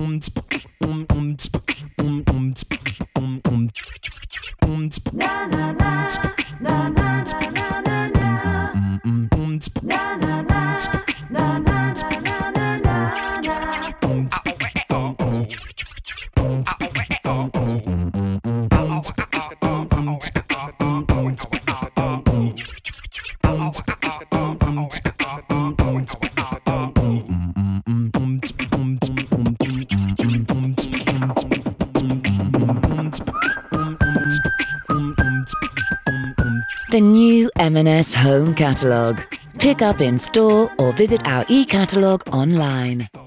The new M&S Home Catalogue. Pick up in store or visit our e-catalogue online.